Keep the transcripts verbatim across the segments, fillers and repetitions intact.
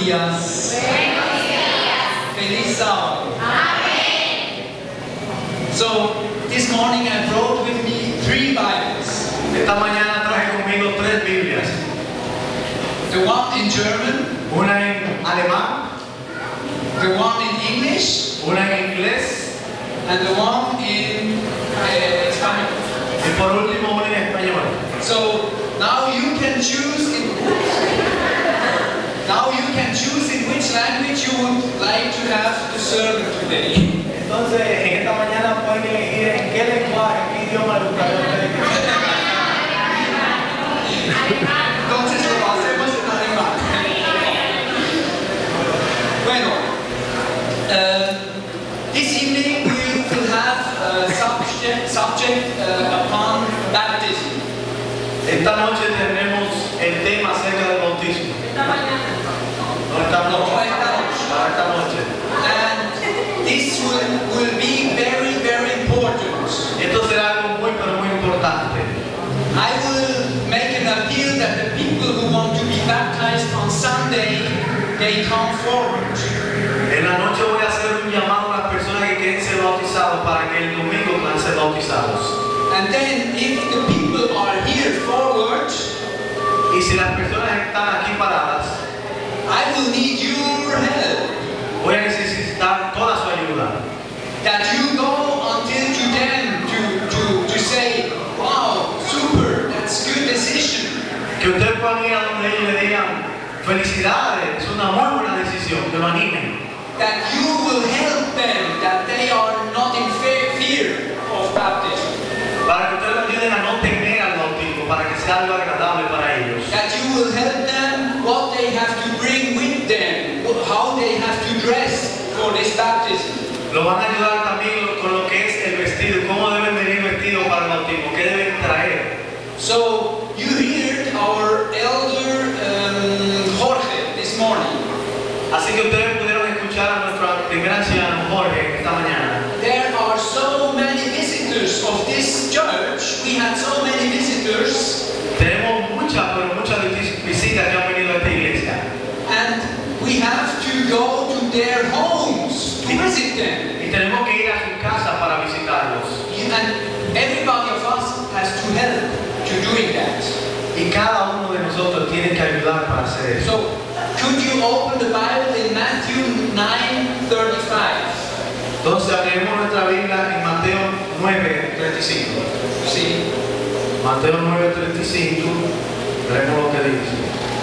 días. Buenos días. Feliz sábado. Amén. So, this morning I brought with me three Bibles. Esta mañana traje conmigo tres Biblias. The one in German, Una en alemán, the one in English, una en inglés and the one in uh, Spanish. y por último una en español. So, now you can choose in Now you can choose in which language you would like to have the sermon today. Entonces, en esta mañana pueden elegir en qué lenguaje, en qué idioma les gustaría a ustedes que sea. Entonces lo hacemos en alemán. Bueno, uh, this evening we will have a subject, subject uh, upon baptism. Esta noche tendremos el tema acerca del bautismo. Esta mañana. No esta No, noche. esta noche. Para esta noche. And this will, will be very, very important. Esto será algo muy, pero muy importante. I will make an appeal that the people who want to be baptized on Sunday, they come forward. En la noche voy a hacer un llamado a las personas que quieren ser bautizados para que el domingo puedan ser bautizados. And then if the people are here forward, Y si las personas están aquí paradas, I will need your help. voy a necesitar toda su ayuda. That you go until to them to, to, to say, wow, super, that's good decision. Que ustedes puedan ir a donde ellos le digan, felicidades, es una muy buena decisión, que lo animen. That you will help them, that they are not in fe- fear of baptism. Para que ustedes los ayuden a no temer al bautismo, para que sea algo agradable para ellos. That you will help them what they have to bring with them, how they have to dress for this baptism. Lo van a ayudar también con lo que es el vestido, cómo deben venir vestidos para el bautismo, qué deben traer. So you heard our elder um, Jorge this morning. Así que ustedes pudieron escuchar a nuestro primer anciano Jorge esta mañana. There are so many visitors of this church. We had so many visitors, Tenemos muchas, pero muchas visitas que han venido a esta iglesia. and we have to go to their homes to visit them. Y tenemos que ir a su casa para visitarlos. And everybody of us has to help to doing that. Y cada uno de nosotros tiene que ayudar para hacer eso. So, could you open the Bible in Matthew nine thirty-five? Entonces abriremos nuestra Biblia en Mateo nueve treinta y cinco. See, Mateo nueve treinta y cinco, veremos lo que dice.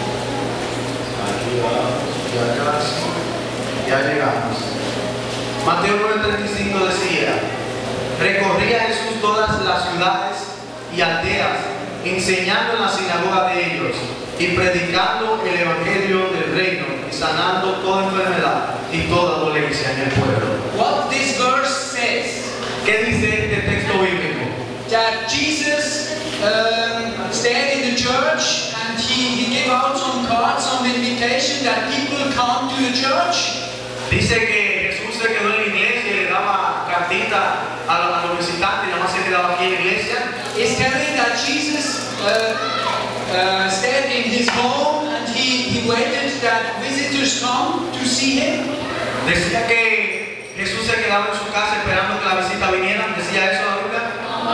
Aquí vamos, ya casi, ya llegamos. Mateo nueve treinta y cinco decía, recorría Jesús todas las ciudades y aldeas, enseñando en la sinagoga de ellos y predicando el evangelio del reino y sanando toda enfermedad y toda dolencia en el pueblo. what this verse says, ¿Qué dice este texto bíblico? that Jesus um, stayed in the church and he, he gave out some cards, some invitation that people come to the church. Dice que Jesús se quedó en la iglesia y le daba cartita a, a los visitantes y nada más se quedaba aquí en la iglesia. It's telling that Jesus uh, uh, stayed in his home and he, he waited that visitors come to see him. Decía que Jesús se quedaba en su casa esperando que la visita viniera. ¿Decía eso la Biblia?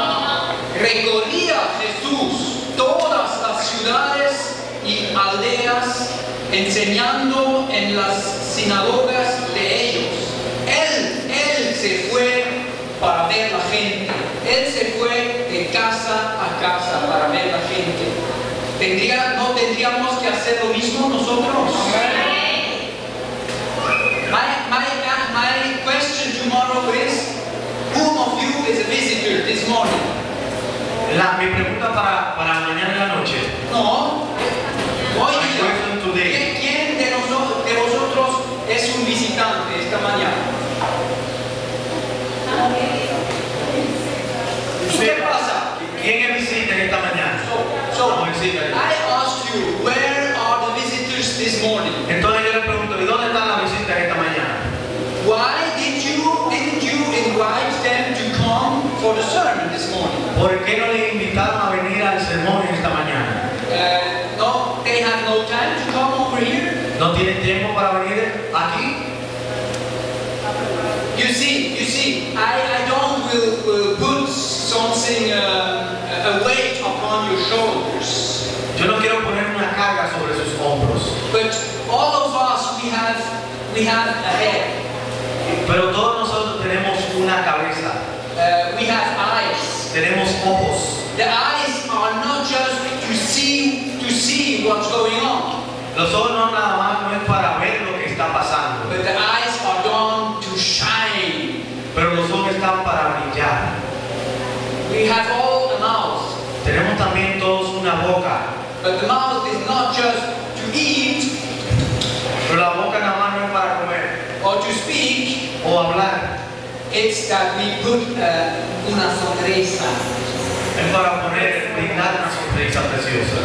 Recorría Jesús todas las ciudades y aldeas enseñando en las sinagogas de ellos. Él, él se fue para ver la gente. Él se fue de casa a casa para ver la gente. ¿Tendría, ¿No tendríamos que hacer lo mismo nosotros? My, my, my question tomorrow is, whom of you is a visitor this morning? La, mi pregunta para, para mañana en la noche. No. Hoy My día, question today. ¿quién de nosotros, de vosotros es un visitante esta mañana? ¿Qué pasa? ¿Quién es visita en esta mañana? So, so No, visita. I asked you, where are the visitors this morning? Entonces yo le pregunto, ¿y dónde están las visitas esta mañana? Why did you, didn't you invite them to come for the sermon this morning? ¿Por qué no le invitaron a venir al sermón esta mañana? Uh, no, they have no time to come over here. ¿No tienen tiempo tiempo para venir aquí. You see, you see, I, I don't will, will put something, uh, a weight upon your shoulders. Yo no quiero poner una carga sobre sus hombros. But all of us, we have, we have a head. Pero todos nosotros tenemos una cabeza. Uh, we have eyes. Tenemos ojos. The eyes are not just to see, to see what's going on. Los ojos no nada más no es para ver lo que está pasando. But the eyes are done to shine. Pero los ojos están para brillar. We have all a mouth. Tenemos también todos una boca. But the mouth is not just to eat Pero la boca nada más no es para comer or to speak. o hablar. It's that we put uh, una sonrisa. Es para poner, brindar una sonrisa preciosa.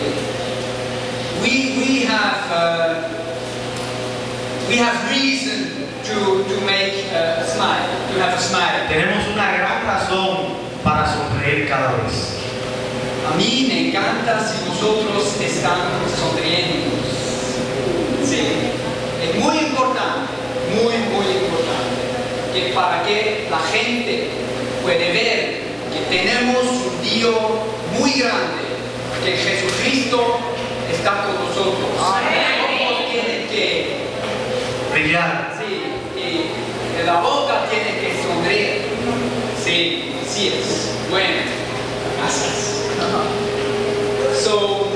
We we have uh, we have reason to to make a smile, to have a smile. Tenemos una gran razón para sonreír cada vez. A mí me encanta si nosotros estamos sonriendo. Sí, es muy importante, muy muy importante que para que la gente puede ver que tenemos un Dios muy grande, que Jesucristo está con nosotros. Todos tienen que Brillar. sí, y la boca tiene que sonreír. Sí, sí es. Bueno, gracias. So,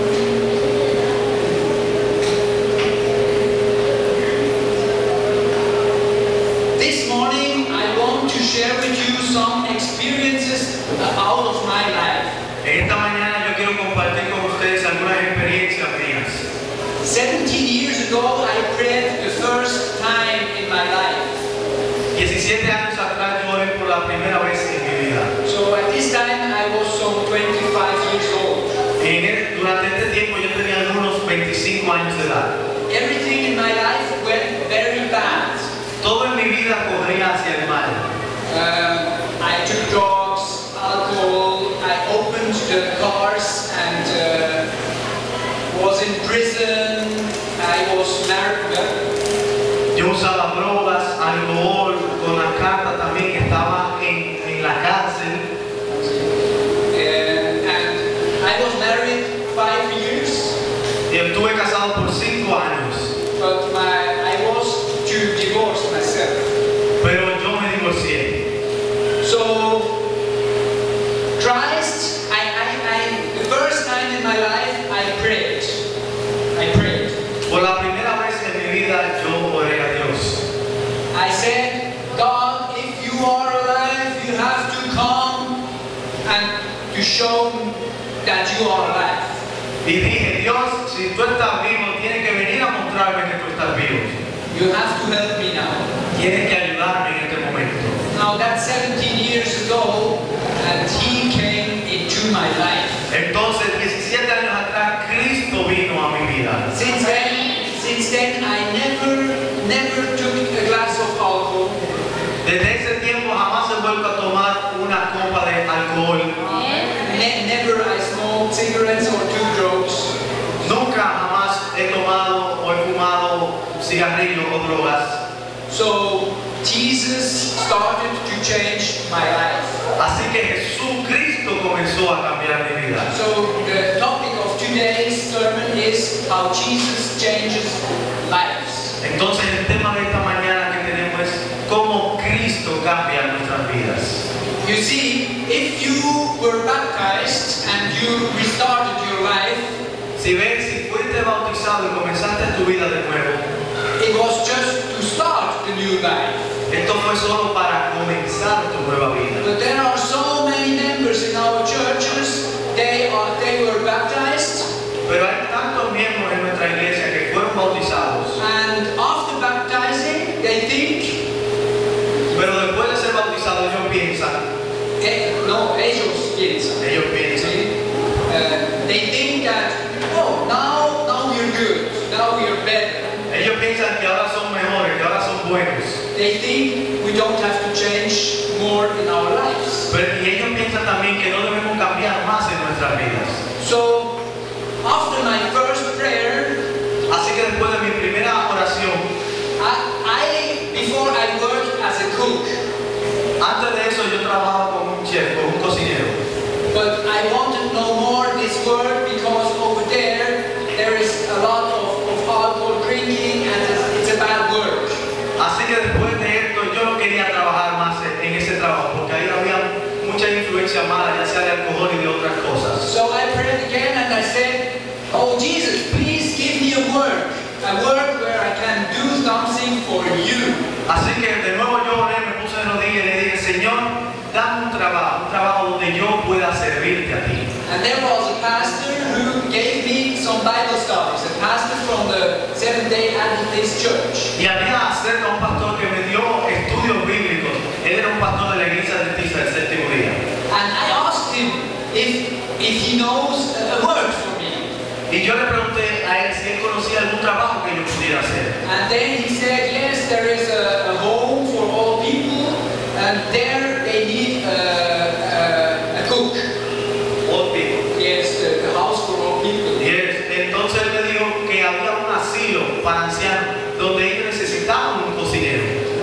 this morning I want to share with you some experiences out of my life. En esta mañana yo quiero compartir con ustedes algunas experiencias mías. seventeen years ago I prayed the first time in my life. diecisiete años atrás yo oré por la primera vez en mi vida. So at this time I was some twenty-five years old. En el- durante este tiempo yo tenía unos veinticinco años de edad. Everything in my life went very bad. Todo en mi vida corría hacia el mal. Um, I took drugs, alcohol, I opened the cars and uh, was in prison. I was married. Yo usaba drogas, alcohol, con la carta también que estaba en, en la cárcel. Uh, and I was married five years, Y estuve casado por cinco años. but my, I was to divorce myself. Pero yo me divorcié. So, Christ, I, I, I, the first time in my life, I prayed. I prayed. Por la primera vez en mi vida yo oré a Dios. I said, God, if you are alive, you have to come and to show that you are alive. Y dije, Dios, si tú estás vivo, tienes que venir a mostrarme que tú estás vivo. You have to help me now. Tienes que ayudarme en este momento. Now that's seventeen years ago, and He came into my life. Entonces, diecisiete años atrás, Cristo vino a mi vida. Since then, since then, I never, never took a glass of alcohol. Desde ese tiempo jamás he vuelto a tomar una copa de alcohol. Ne- never I smoked cigarettes or took drugs. Nunca jamás he tomado o he fumado cigarrillos o drogas. So Jesus started to change my life. Así que Jesucristo comenzó a cambiar mi vida. So the topic of today's sermon is how Jesus changes lives. Entonces el tema de esta mañana que tenemos es cómo Cristo cambia nuestras vidas. You see, if you were baptized and you restarted your life, Si ves, si fuiste bautizado y comenzaste tu vida de nuevo, it was just to start the new life. esto fue solo para comenzar tu nueva vida. But there are so many members in our churches, they are they were baptized, Pero hay tantos miembros en nuestra iglesia que fueron bautizados, and after baptizing, they think, pero después de ser bautizados ellos piensan, eh, no, ellos piensan, ellos piensan, uh, they think that, oh, now, now we're good, now we're better. ellos piensan que ahora son mejores, que ahora son buenos. They think we don't have to change more in our lives. Pero y ellos piensan también que no debemos cambiar más en nuestras vidas. So, after my first prayer, Así que después de mi primera influencia mala, ya sea de alcohol y de otras cosas. So I prayed again and I said, oh Jesus, please give me a work, a work where I can do something for you. Así que de nuevo yo oré, me puse de rodillas y le dije, Señor, dame un trabajo, un trabajo donde yo pueda servirte a ti. And there was a pastor who gave me some Bible studies, a pastor from the Seventh-day Adventist Church. Y había cerca un pastor que me dio estudios bíblicos. Él era un pastor de la iglesia adventista del séptimo día. And I asked him if, if he knows a work for me. Y yo le pregunté a él si él conocía algún trabajo que yo pudiera hacer. And then he said, yes, there is a, a home for all people, and there they need a, a, a cook. All people. Yes, the, the house for all people. Yes. Entonces él me dijo que había un asilo para ancianos donde ellos necesitaban un cocinero.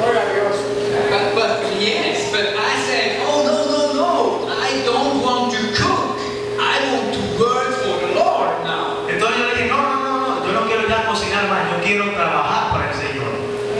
But, but yes, but I said, oh no, no, no, I don't want to cook. I want to work for the Lord now. Entonces yo le dije, no, no, no, no, yo no quiero ya cocinar más, yo quiero trabajar para el Señor.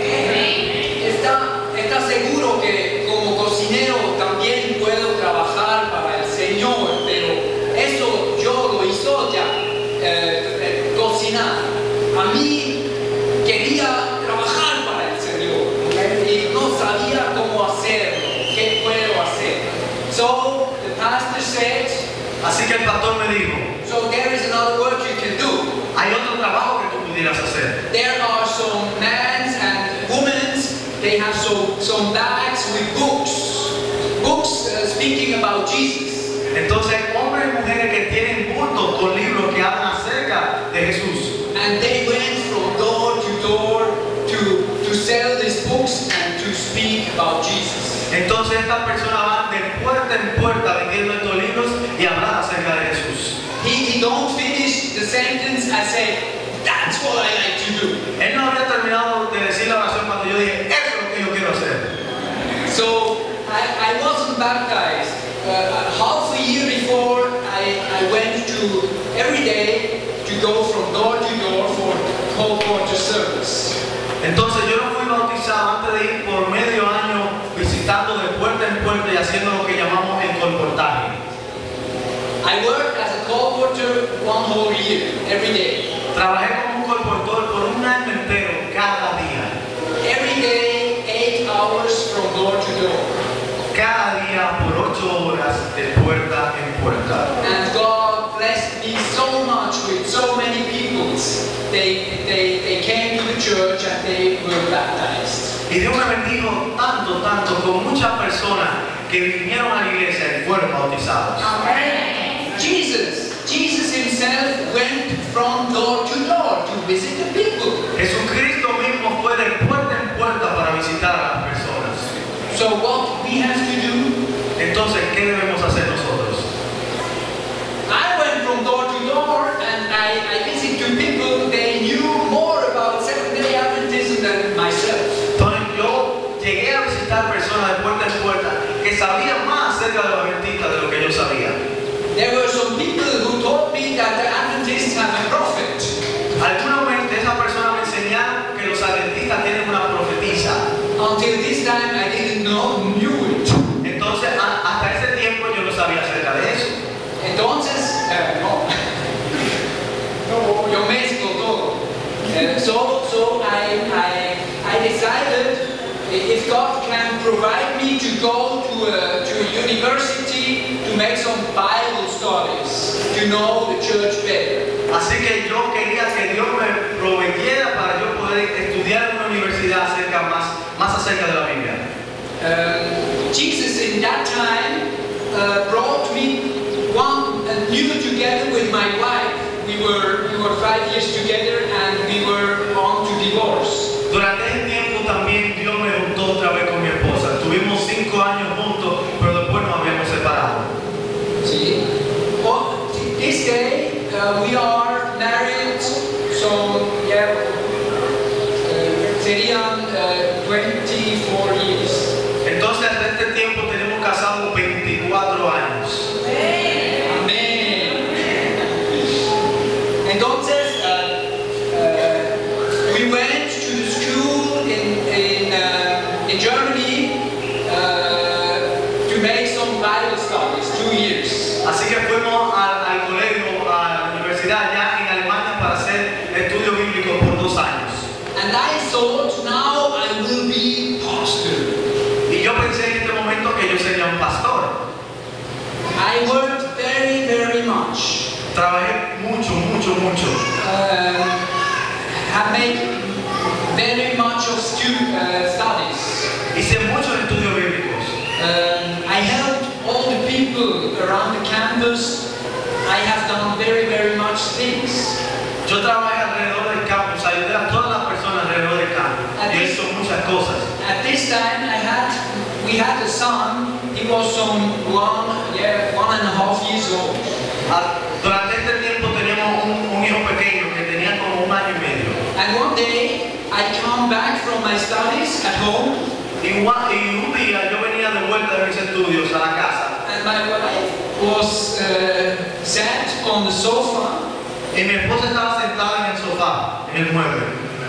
¿Está, está seguro que como cocinero también puedo trabajar para el Señor? Pero eso yo lo hizo ya, eh, eh, cocinar. A mí quería trabajar para el Señor y no sabía cómo hacerlo, qué puedo hacer. So the pastor said, Así que el pastor me dijo, so there is another work you can do. hay otro trabajo que tú pudieras hacer. There are some men and women, they have some, some bags with books, books uh, speaking about Jesus. Entonces, hombres y mujeres que tienen bultos con libros que hablan acerca de Jesús. And they went from door to door to, to sell these books and to speak about Jesus. Entonces estas personas van de puerta en puerta vendiendo estos libros y hablar acerca de Jesús. He, he don't finish the sentence and say, that's what I like to do. Él no había terminado de decir la oración cuando yo dije, eso es lo que yo quiero hacer. So I, I wasn't baptized. Uh, half a year before, I, I went to every day to go from door to door for whole quarter service. Entonces yo no fui bautizado antes de ir por medio año visitando de puerta en puerta y haciendo lo que llamamos el colportaje. I worked as a colporteur one whole year, every day. Trabajé como un colportor por un año entero, cada día. Every day, eight hours from door to door. Cada día por ocho horas de puerta en puerta. And God blessed me so much with so many people. They, they, they came to the church and they were baptized. Y Dios me bendijo tanto, tanto, con muchas personas que vinieron a la iglesia y fueron bautizados. Amen. Jesus, Jesus himself went from door to door to visit the people. Jesucristo mismo fue de puerta en puerta para visitar a las personas. So what we have to do? Entonces, ¿qué debemos hacer nosotros? I went from door to door and I, I visited people. They knew more about Seventh-day Adventism than myself. Entonces, yo llegué a visitar personas de puerta en puerta que sabían más acerca de los adventistas de lo que yo sabía. There were some people who told me that the Adventists have a prophet. Algunas de esas personas me enseñaron que los adventistas tienen una profetisa. Until this time I didn't know, knew it. Entonces, a, hasta ese tiempo yo no sabía acerca de eso. Entonces, eh, no. Yo mezclo todo. Uh, so, so I, I, I decided if God can provide me to go to a, to a university to make some Bible studies, to know the church better. Así que yo quería que Dios me proveyera para yo poder estudiar en una universidad acerca más, más acerca de la Biblia. Um, Jesus in that time uh, brought me one uh, new together with my wife. We were we were five years together and we were on to divorce. Durante ese tiempo también Dios me juntó otra vez con mi esposa. Tuvimos cinco años juntos, pero después nos habíamos separado. See, well, this day uh, we are married. So yeah, uh, serían uh, twenty-four years. Entonces, hasta este tiempo tenemos casados veinticuatro años. Amén. Entonces, uh, uh, we went to the school in in, uh, in Germany uh, to make some Bible studies, campus, I have done very, very much things. Yo trabajé alrededor del campus, ayudé a todas las personas alrededor del campus. Y he hecho muchas cosas. At this time, I had, we had a son. He was some one, yeah, one and a half years old. Ah, Durante este tiempo teníamos un, un hijo pequeño que tenía como un año y medio. And one day, I come back from my studies at home, Y un, y un día yo venía de vuelta de mis estudios a la casa and my wife was uh, sat on the sofa. y mi esposa estaba sentada en el sofá, en el mueble.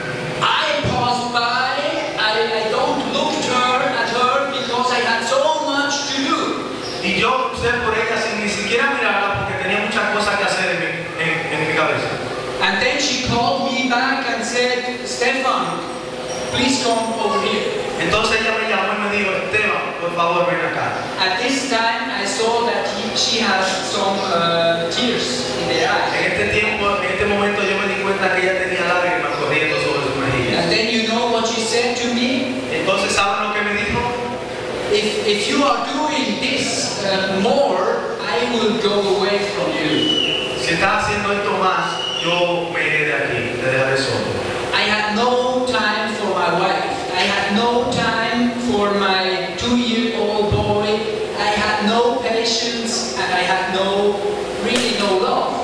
I passed by. I, I don't look her at her because I had so much to do. Y yo crucé por ella sin ni siquiera mirarla porque tenía muchas cosas que hacer en mi, en, en mi cabeza. And then she called me back and said, Stefan, please come over here. Entonces ella me llamó y me dijo, Esteban, por favor ven acá. At this time, I saw that he, she has some uh, tears in her eyes. En este tiempo, en este momento yo me di cuenta que ella tenía lágrimas corriendo sobre sus mejillas. And then you know what she said to me? Entonces, ¿saben lo que me dijo? If, if you are doing this uh, more, I will go away from you. Si estás haciendo esto más, yo me iré de aquí, te dejaré solo. I had no time for my wife. I had no time for my two-year-old boy. I had no patience and I had no, really no love.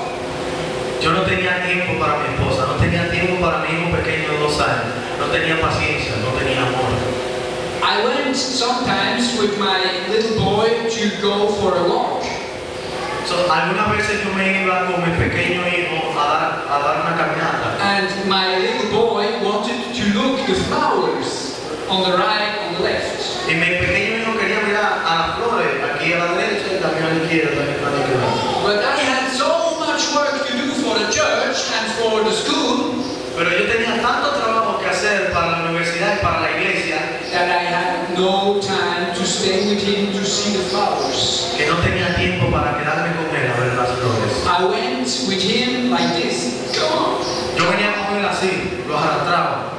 Yo no tenía tiempo para mi esposa, no tenía tiempo para mi hijo pequeño de dos años, no tenía paciencia, no tenía amor. I went sometimes with my little boy to go for a walk. So, algunas veces yo me iba con mi pequeño hijo a dar, a dar una caminata. And my little boy wanted to look the flowers on the right, on the left. Y mi pequeño hijo quería mirar a las flores, aquí a la derecha y también a la izquierda, también a la izquierda. But I had so much work to do for the church and for the school Pero yo tenía tanto trabajo que hacer para la universidad y para la iglesia that I had no time to stay with him to see the flowers. que no tenía tiempo para quedarme con él a ver las flores. I went with him like this. Come on. Yo venía con él así, lo arrastraba.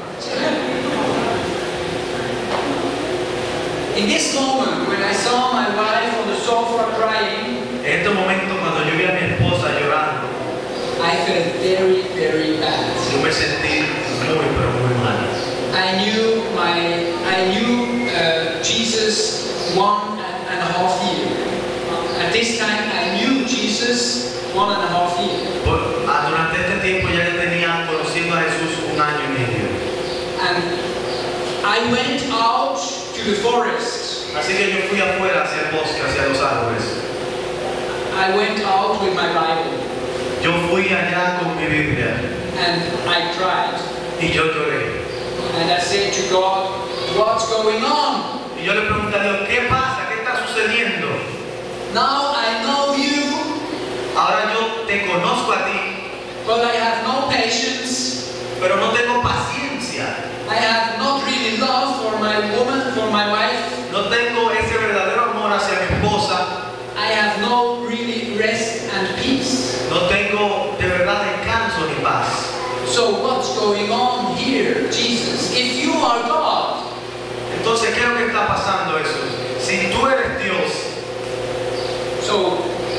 In this moment, when I saw my wife on the sofa crying, En este momento, cuando yo vi a mi esposa llorando, I felt very, very bad. yo me sentí muy, pero muy mal. I knew my, I knew uh, Jesus one and a half year. At this time, I knew Jesus one and a half year. Por, ah, durante este tiempo ya yo tenía conociendo a Jesús un año y medio. And I went out to the forest. Así que yo fui afuera hacia el bosque, hacia los árboles. I went out with my Bible Yo fui allá con mi Biblia and I cried. y yo lloré. And I said to God, what's going on? Y yo le pregunté a Dios, ¿qué pasa? ¿Qué está sucediendo? Now I know you, Ahora yo te conozco a ti, but I have no patience. pero no tengo paciencia. I have not really love for my woman, for my wife. No tengo ese verdadero amor hacia mi esposa. I have no really rest and peace. No tengo de verdad descanso ni paz. So what's going on here, Jesus? If you are God, Entonces, ¿qué es lo que está pasando eso? Si tú eres Dios, so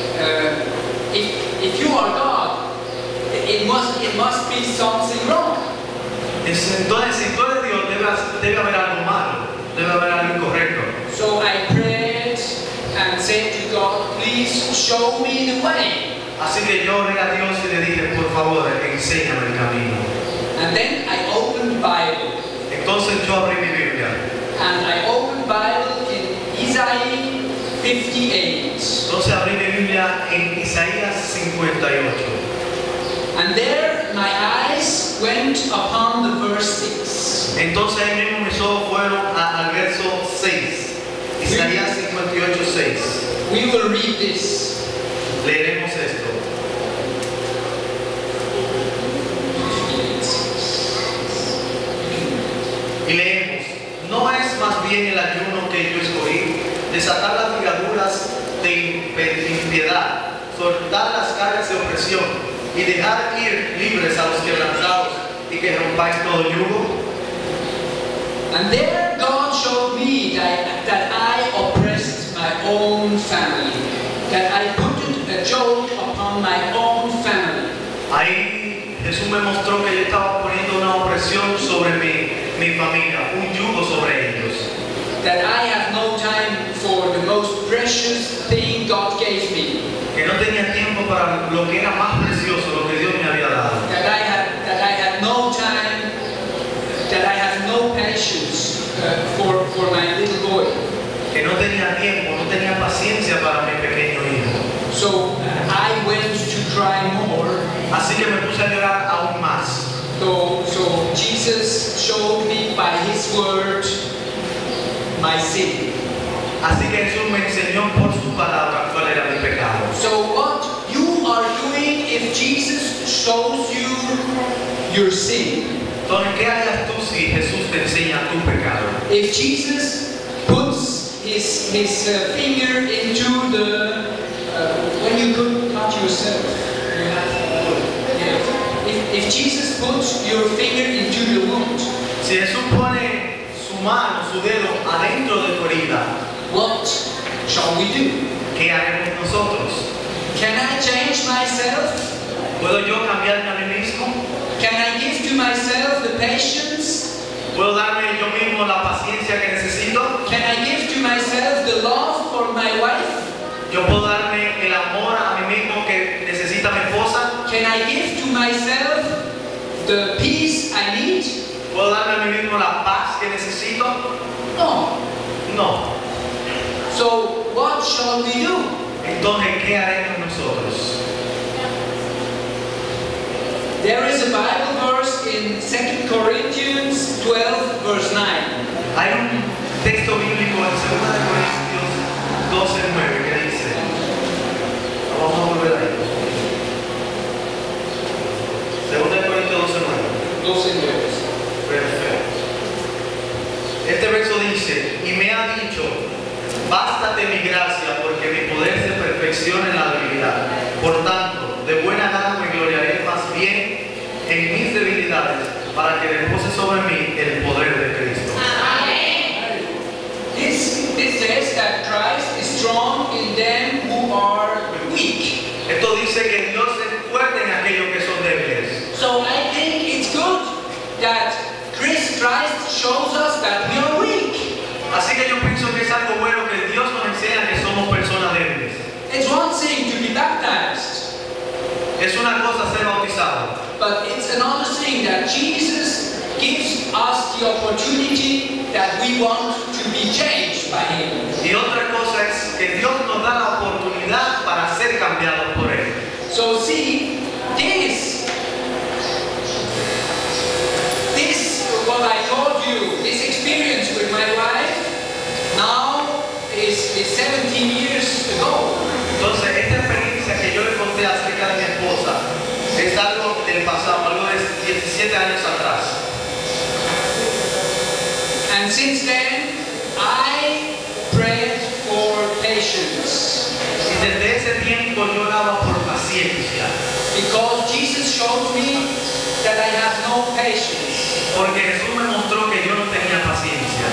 uh, if, if you are God, it must, it must be something wrong. entonces si tú eres Dios, debe, debe haber algo malo, debe haber algo incorrecto. So I prayed and said to God, please show me the way. Así que yo oré a Dios y le dije, por favor, enséñame el camino. And then I opened Bible. Entonces yo abrí mi Biblia. And I opened Bible in Isaiah fifty-eight. Entonces abrí mi Biblia en Isaías cincuenta y ocho. And there my eyes went upon the verse six. Entonces ahí mismo mis ojos fueron a- al verso seis. Isaías cincuenta y ocho, seis. We will read this. Leeremos esto. Y leemos, ¿no es más bien el ayuno que yo escogí, desatar las ligaduras de impiedad, soltar las cargas de opresión y dejar ir libres a los quebrantados y que rompáis todo yugo? And there God showed me that, that I oppressed my own family, that I put a familia un yugo sobre ellos. That I have no time for the most precious thing God gave me. Que no tenía tiempo para lo que era más precioso, lo que Dios me había dado. That I had, that I had no time, that I had no patience uh, for, for my little boy. Que no tenía tiempo, no tenía paciencia para mi pequeño hijo. So uh, I went to cry more. Así que me puse a llorar aún más. So, so Jesus showed me by His word my sin. Así que Jesús me enseñó por su palabra cuál era mi pecado. So what you are doing if Jesus shows you your sin? Entonces, ¿qué harías tú si Jesús te enseña tu pecado? If Jesus puts his, his uh, finger into the, uh, when you could cut yourself, you have, yeah. if, if Jesus puts your finger into the wound, Si Jesús pone su mano, su dedo adentro de tu herida, what shall we do? ¿qué haremos nosotros? Can I change myself? ¿Puedo yo cambiarme a mí mismo? Can I give to myself the patience? ¿Puedo darme yo mismo la paciencia que necesito? Can I give to myself the love for my wife? ¿Yo puedo darme el amor a mí mismo que necesita mi esposa? Can I give to myself the peace I need? ¿Puedo darme a mí mismo la paz que necesito? No. No. So what shall we do? Entonces, ¿qué haremos nosotros? There is a Bible verse in Second Corinthians twelve verse nine. Hay un texto bíblico en segunda de Corintios doce nueve que dice, vamos a volver ahí. segunda de Corintios doce nueve. doce nueve. Perfecto. Este verso dice, y me ha dicho, bástate mi gracia, porque mi poder se perfecciona en la debilidad. Por tanto, de buena gana me gloriaré más bien en mis debilidades, para que repose sobre mí el poder de Cristo. This, this says that Christ is strong in them who are weak. Esto dice que Dios es fuerte en aquellos que son débiles. So I think it's good that Chris Christ shows us that we are weak. Así que yo pienso que es algo bueno que Dios nos enseña que somos personas débiles. It's one thing to be baptized, Es una cosa ser bautizado, but it's another thing that Jesus gives us the opportunity that we want to be changed by Him. y otra cosa es que Dios nos da la oportunidad para ser cambiados por Él. So see, this, this, what I told you, this experience with my wife, now is, is seventeen years ago. Entonces, esta experiencia que yo le conté acerca de mi esposa es algo del pasado, algo de diecisiete años atrás. And since then, I prayed for patience. Y desde ese tiempo yo oraba por paciencia, Because Jesus showed me that I have no patience. porque Jesús me mostró que yo no tenía paciencia.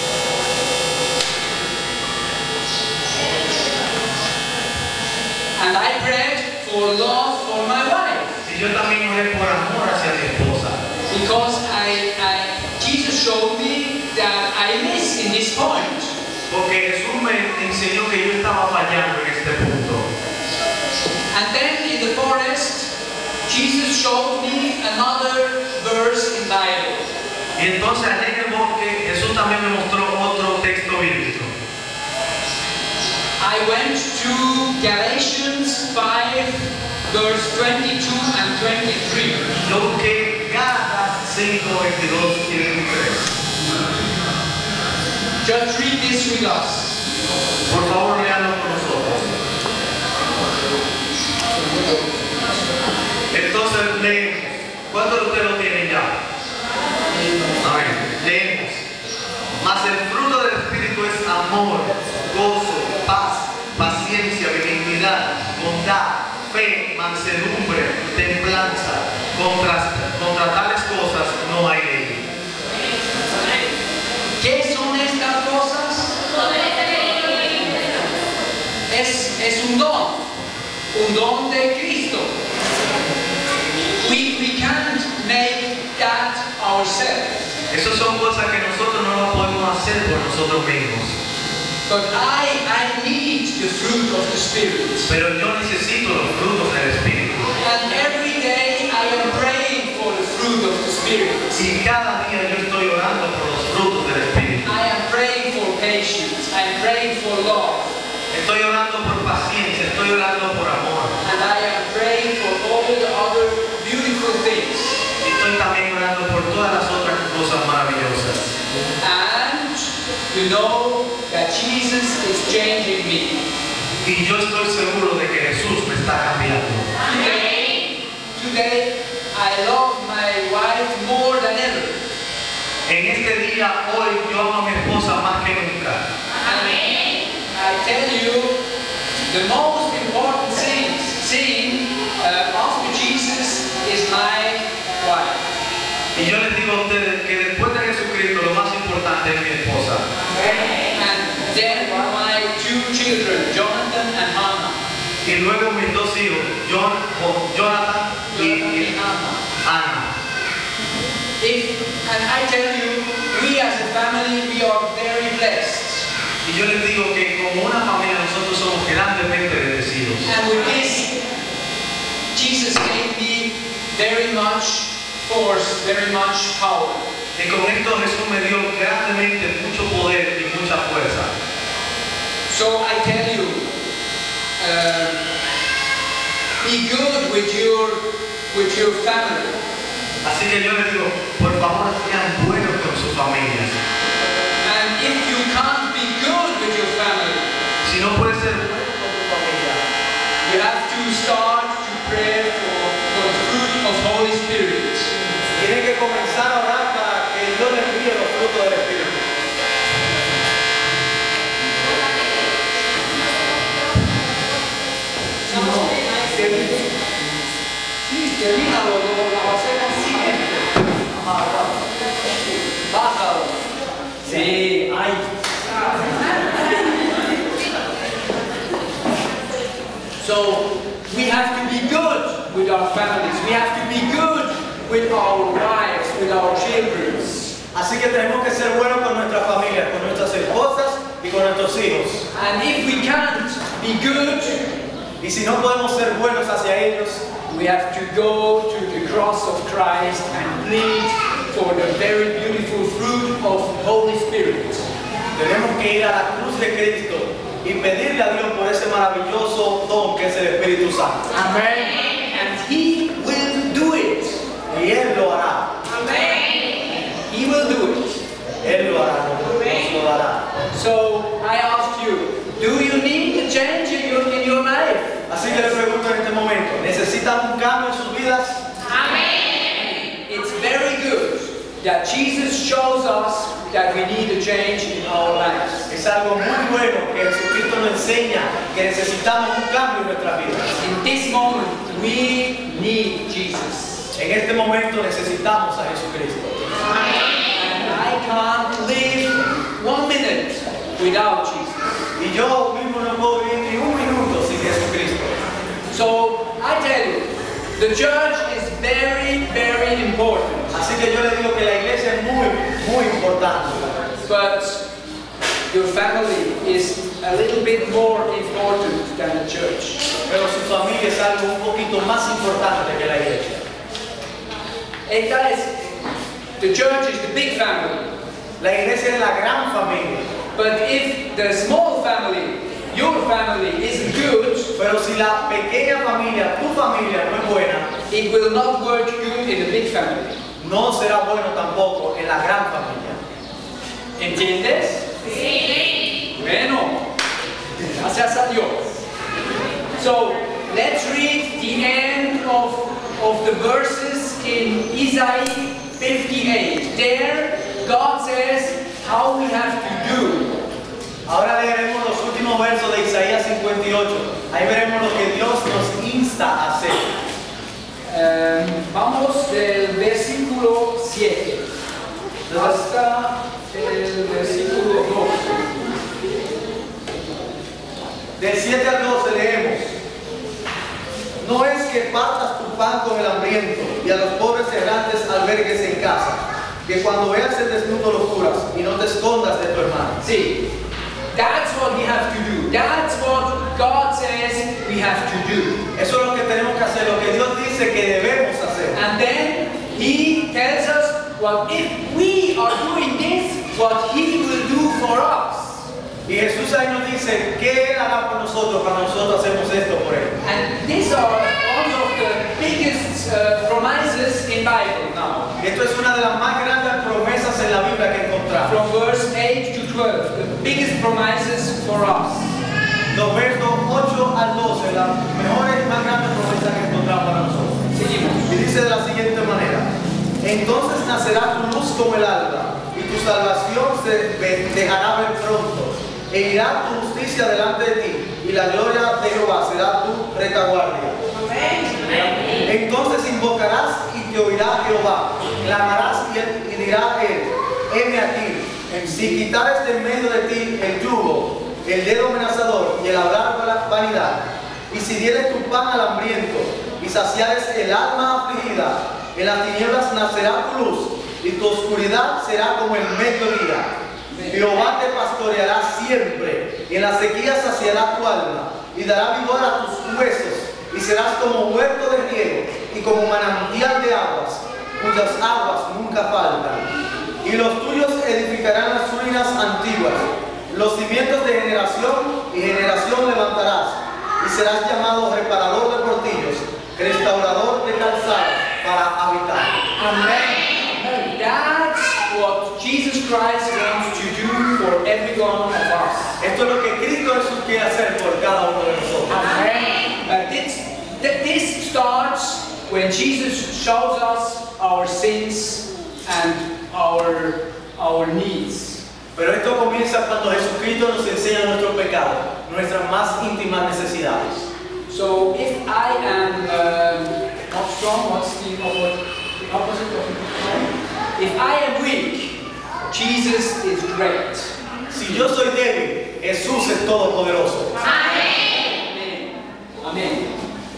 And I prayed for love for my wife. Y yo también oré por amor hacia mi esposa, Because I, I, Jesus showed me that I miss in this point. porque Jesús me enseñó que yo estaba fallando en este punto. And then in the forest, Jesus showed me another verse in Bible. Y entonces allá en el bosque Jesús también me mostró otro texto bíblico. I went to Galatians five, verse twenty-two and twenty-three. Yo busqué Gálatas cinco, veintidós y veintitrés. Just read this with us. Por favor, leanlo con nosotros. Entonces leemos. ¿Cuántos de ustedes lo tienen ya? Amén. Leemos. Mas el fruto del Espíritu es amor, gozo, paz, paciencia, benignidad, bondad, fe, mansedumbre, templanza. Contra, contra tales cosas no hay ley. ¿Qué son estas cosas? Es, es un don, un don de Cristo. We, we can't make that ourselves. Esas son cosas cosas que nosotros no las podemos hacer por nosotros mismos. But I, I need the fruit of the Spirit. Pero yo necesito los frutos del Espíritu. And every day I am praying for the fruit of the Spirit. Y cada día yo estoy orando por los frutos del Espíritu. I am praying for patience. I am praying for love. Estoy orando por paciencia, estoy orando por amor. And I am praying for all the other beautiful things. Estoy también orando por todas las otras cosas maravillosas. And you know that Jesus is changing me. Y yo estoy seguro de que Jesús me está cambiando. Today, today I love my wife more than ever. En este día, hoy, yo amo a mi esposa más que nunca. And I tell you, the most important thing, thing uh, after Jesus is my wife. Y yo les digo a ustedes que después de Jesucristo lo más importante es mi esposa. And then my two children, Jonathan and Hannah. Y luego mis dos hijos, John, Jonathan y, y Ana. If, and I tell you, we as a family, we are very blessed. Y yo les digo que como una familia nosotros somos grandemente bendecidos. And with this, Jesus gave me very much force, very much power. Y con esto Jesús me dio grandemente mucho poder y mucha fuerza. So I tell you, uh, be good with your with your family. Así que yo les digo, por favor sean buenos con sus familias. And if you can't be good with your family, Si no puedes ser bueno con tu familia, you have to start to pray for, for the fruit of Holy Spirit. Tiene que comenzar a orar para que Dios le envíe los frutos del Espíritu. Sí, termínalo, lo, lo hacemos siempre. Bájalo. Sí, ay. So we have to be good with our families. We have to be good with our wives, with our children. Así que tenemos que ser buenos con nuestras familias, con nuestras esposas y con nuestros hijos. And if we can't be good, Y si no podemos ser buenos hacia ellos, we have to go to the cross of Christ and plead for the very beautiful fruit of Holy Spirit. tenemos que ir a la cruz de Cristo y pedirle a Dios por ese maravilloso don que es el Espíritu Santo. Amen. And He will do it. Y Él lo hará. Amen. He will do it. Él lo hará, nos lo dará. So I ask you, do you need a change in your, in your life? Así que le pregunto en este momento, ¿necesitan un cambio en sus vidas? Amen. It's very good that Jesus shows us that we need a change in our lives. Es algo muy bueno que Jesucristo nos enseña que necesitamos un cambio en nuestras vidas. In this moment, we need Jesus. En este momento necesitamos a Jesucristo. And I can't live one minute without Jesus. Y yo mismo no puedo vivir ni un minuto sin Jesucristo. So I tell you, the church is very, very important. Así que yo le digo que la iglesia es muy, muy importante. But your family is a little bit more important than the church. Pero su familia es algo un poquito más importante que la iglesia. And that is, the church is the big family. La iglesia es la gran familia. But if the small family, your family, isn't good, Pero si la pequeña familia, tu familia, no es buena, it will not work good in the big family. no será bueno tampoco en la gran familia. ¿Entiendes? Sí. Bueno, gracias a Dios. So, let's read the end of, of the verses in Isaiah fifty-eight. There, God says how we have to do. Ahora leeremos los últimos versos de Isaías cincuenta y ocho. Ahí veremos lo que Dios nos insta a hacer. Eh, vamos del versículo siete hasta el versículo doce. Del siete al doce leemos: No es que partas tu pan con el hambriento y a los pobres errantes albergues en casa, que cuando veas el desnudo lo cubras y no te escondas de tu hermano. See, that's what we have to do. That's what God says we have to do. Eso es lo que tenemos que hacer, lo que Dios dice que debemos hacer. And then He tells us, well, if we are doing this, what He will do for us. Y Jesús ahí nos dice que Él hará por nosotros cuando nosotros hacemos esto por Él. And these are one of the biggest uh, promises in Bible now. Esto es una de las más grandes promesas en la Biblia que encontramos. From verse eight to twelve, the biggest promises for us. Los versos ocho al doce, las mejores y más grandes promesas que encontramos para nosotros. Seguimos. Y dice de la siguiente manera: entonces nacerá tu luz como el alba, y tu salvación se dejará ver pronto, e irá tu justicia delante de ti, y la gloria de Jehová será tu retaguardia. Entonces invocarás y te oirá Jehová, clamarás y, él, y dirá él, heme aquí. Si quitares de en medio de ti el yugo, el dedo amenazador y el hablar de la vanidad, y si dieres tu pan al hambriento, y saciares el alma afligida, en las tinieblas nacerá tu luz, y tu oscuridad será como el mediodía. Jehová te pastoreará siempre, y en la sequía saciará tu alma, y dará vigor a tus huesos, y serás como huerto de riego, y como manantial de aguas, cuyas aguas nunca faltan. Y los tuyos edificarán las ruinas antiguas, los cimientos de generación y generación levantarás, y serás llamado reparador de portillos, restaurador de calzadas para habitar. Amen. That's what Jesus Christ wants to do for every one of us. Esto es lo que Cristo Jesús quiere hacer por cada uno de nosotros. Amen. Uh, this, th this starts when Jesus shows us our sins and our, our needs. Pero esto comienza cuando Jesucristo nos enseña nuestro pecado, nuestras más íntimas necesidades. So if I am um, not strong, what's the, the opposite of strong? If I am weak, Jesus is great. Si yo soy débil, Jesús es todopoderoso. Amén. Amén.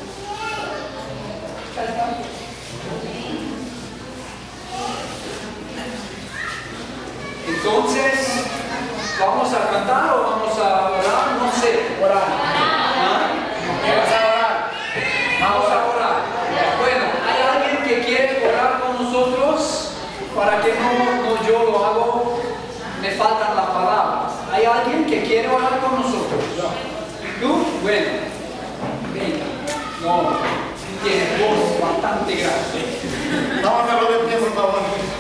Entonces, ¿vamos a cantar o vamos a orar? No sé, orar. ¿Ah? ¿Vamos a orar? Vamos a orar. Bueno, ¿hay alguien que quiere orar con nosotros? Para que no, no yo lo hago, me faltan las palabras. ¿Hay alguien que quiere orar con nosotros? ¿Tú? Bueno, venga. No, tiene voz bastante grande. Vamos a darlo de pie, por favor.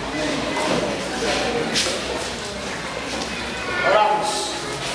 Oramos.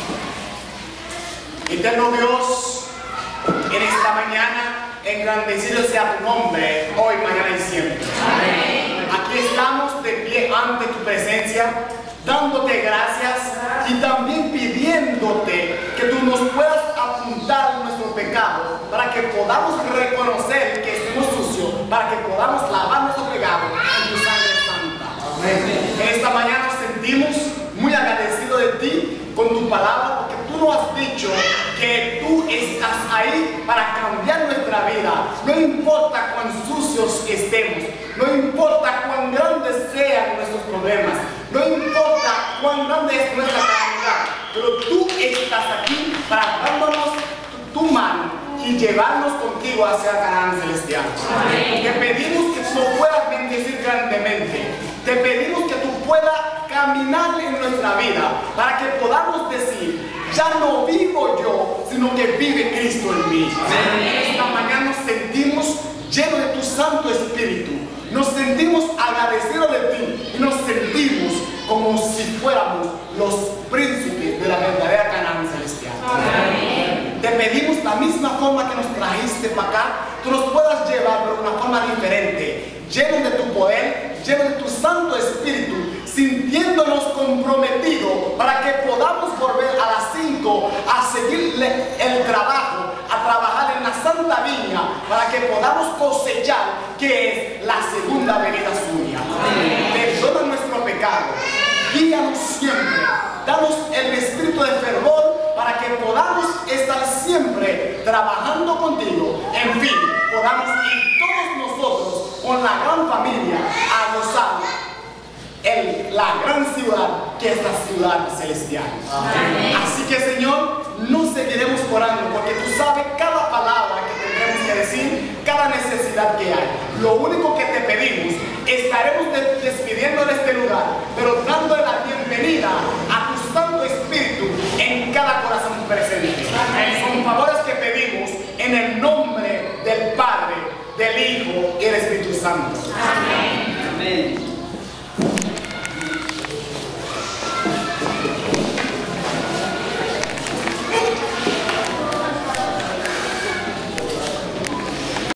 Eterno Dios, en esta mañana, engrandecido sea tu nombre, hoy, mañana y siempre. Amén. Aquí estamos de pie ante tu presencia, dándote gracias y también pidiéndote que tú nos puedas apuntar nuestro pecado para que podamos reconocer que estemos sucios, para que podamos lavar nuestro pecado en tu sangre santa. Amén. En esta mañana nos sentimos muy agradecidos de ti con tu palabra, porque tú nos has dicho que tú estás ahí para cambiar nuestra vida. No importa cuán sucios estemos, no importa cuán grandes sean nuestros problemas, no importa cuán grande es nuestra calamidad, pero tú estás aquí para dándonos tu, tu mano y llevarnos contigo hacia Canaán celestial. Amén. Te pedimos que tú nos puedas bendecir grandemente. Te pedimos que tú puedas caminar en nuestra vida para que podamos decir, ya no vivo yo, sino que vive Cristo en mí. Amén. Esta mañana nos sentimos llenos de tu Santo Espíritu. Nos sentimos agradecidos de ti y nos sentimos como si fuéramos los príncipes de la verdadera Canaán celestial. Amén. Te pedimos la misma forma que nos trajiste para acá, tú nos puedas llevar de una forma diferente, llenos de tu poder, llenos de tu Santo Espíritu, sintiéndonos comprometidos para que podamos volver a las cinco a seguirle el trabajo, a trabajar en la Santa Viña, para que podamos cosechar, que es la segunda venida suya. Amén. Perdona nuestro pecado, guíanos siempre, danos el espíritu de fervor para que podamos estar siempre trabajando contigo. En fin, podamos ir todos nosotros con la gran familia a gozar el, la gran ciudad que es la ciudad celestial. Amén. Así que, Señor, no seguiremos orando porque tú sabes cada palabra que tendremos que decir, cada necesidad que hay. Lo único que te pedimos, estaremos de- despidiendo de este lugar, pero dándole la bienvenida a tu Santo Espíritu en cada corazón presente.